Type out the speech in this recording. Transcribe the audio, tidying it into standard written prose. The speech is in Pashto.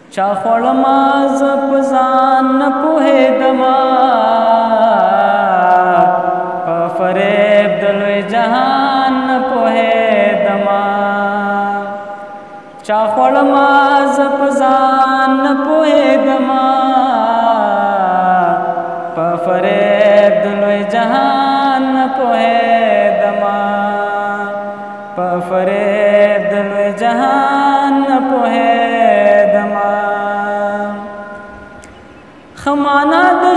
چا خوړما زه په ځان نه پوهېدمه په فریب د لوی جهان نه پوهېدمه چا خوړما زه په ځان نه پوهېدمه په فریب د لوی جهان نه پوهېدمه په فریب د لوی جهان نه پوهېدمه خمانا د